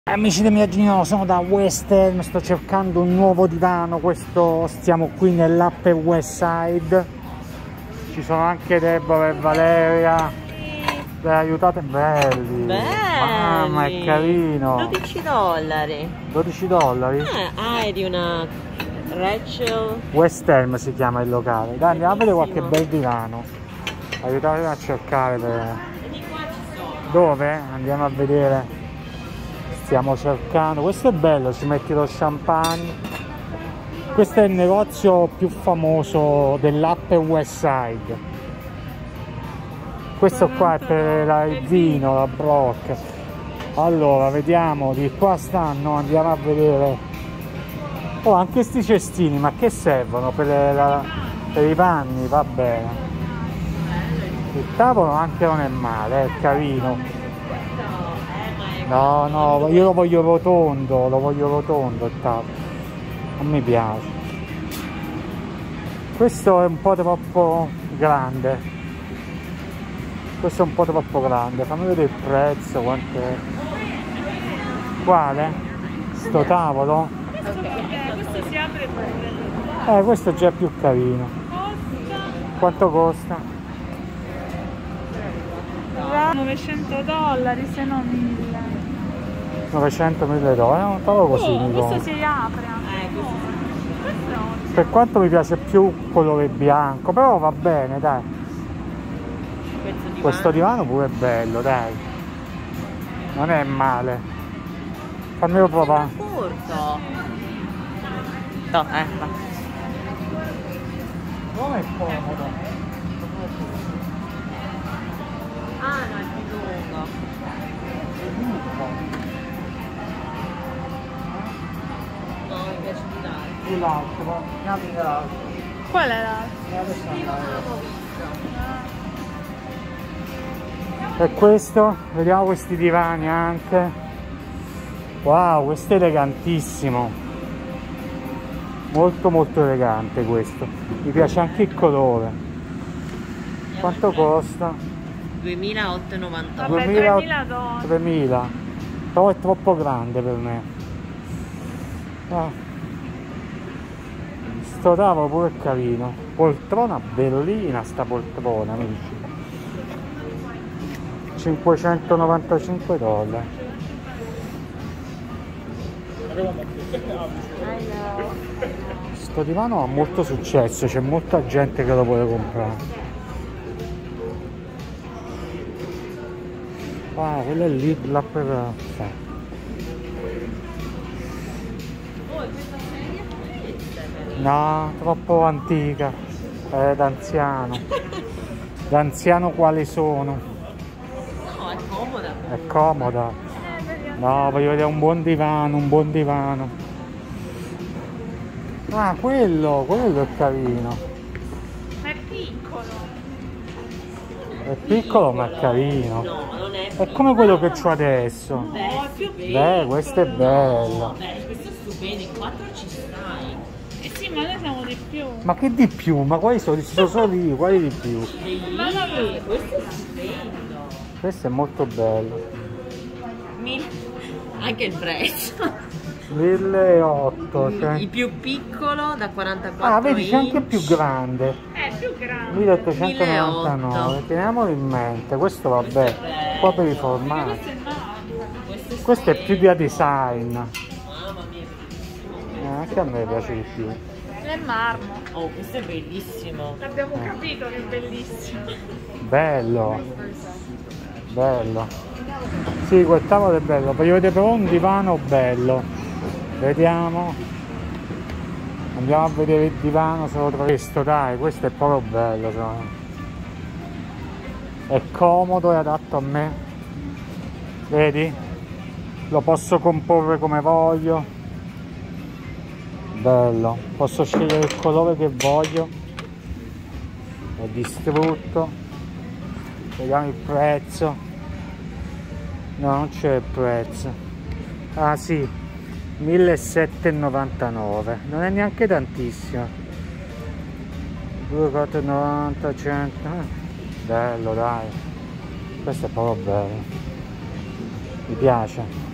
Amici del Miagino, sono da Western, sto cercando un nuovo divano, stiamo qui nell'Upper West Side, ci sono anche Deborah e Valeria, aiutate, belli, mamma è carino, $12. 12 dollari? È di una Rachel. Western si chiama il locale, dai andiamo a vedere qualche bel divano, aiutatemi a cercare Di qua ci sono. Dove? Andiamo a vedere. Stiamo cercando, questo è bello, ci metti lo champagne. Questo è il negozio più famoso dell'Upper West Side. Questo qua è per il vino, la brocca. Allora, vediamo, di qua stanno, andiamo a vedere. Oh, anche sti cestini, ma che servono? Per i panni, va bene. Il tavolo anche non è male, è carino. No, io lo voglio rotondo il tavolo, non mi piace. Questo è un po' troppo grande, fammi vedere il prezzo, quanto è. Quale? Sto tavolo? Questo si apre pure. Questo già è più carino. Quanto costa? $900, se no 1000. 900.000 dollari, non stavo così. Questo si apre anche. Questo Per quanto mi piace più colore bianco, però va bene, dai. Questo divano pure è bello, dai. Non è male. Fammelo provare. Corto. No, va. Non è comodo. No, è più lungo. No, mi piace di dare. Più l'altro, andiamo l'altro. qual è l'altro? E questo, vediamo questi divani anche. Wow, questo è elegantissimo. Molto elegante questo. Mi piace anche il colore. Quanto costa? 2.898. Vabbè, 3.000 dollari. 3.000. Però è troppo grande per me. Sto tavolo pure è carino. Poltrona bellina sta poltrona, amici. 595 dollari. Sto divano ha molto successo, c'è molta gente che lo vuole comprare. Quello è lì, là per. No, troppo antica, d'anziano. D'anziano quali sono? No, è comoda. È comoda. No, voglio vedere un buon divano. Quello è carino. È piccolo. È piccolo ma è carino. No, non è. È come quello che c'ho adesso. No, è più piccolo. Questo è bello. Questo è stupendo, in 4 ci stai. Eh sì, ma noi siamo di più. Ma che di più? Ma quali sono solo io, quali di più? Bellissimo, questo è stupendo. Questo è molto bello. Anche il prezzo. 1.800, cioè. Il più piccolo da 44 Vedi, c'è anche inch. più grande. È più grande. 1899, teniamolo in mente. Questo vabbè, qua per i formati. Questo è magico. Questo è più da design. Mamma mia, Anche a me piace di più. È marmo. oh, questo è bellissimo. Abbiamo capito che è bellissimo. Bello. Sì, quel tavolo è bello. Voglio vedere però un divano bello. Vediamo. Andiamo a vedere il divano se lo trovo. Questo, dai, questo è proprio bello. È comodo e adatto a me. Vedi? Lo posso comporre come voglio. Bello. Posso scegliere il colore che voglio. È distrutto. Vediamo il prezzo. No, non c'è il prezzo. Sì, 1.799. Non è neanche tantissimo. 2,490, 100. Bello, dai. Questo è proprio bello. Mi piace.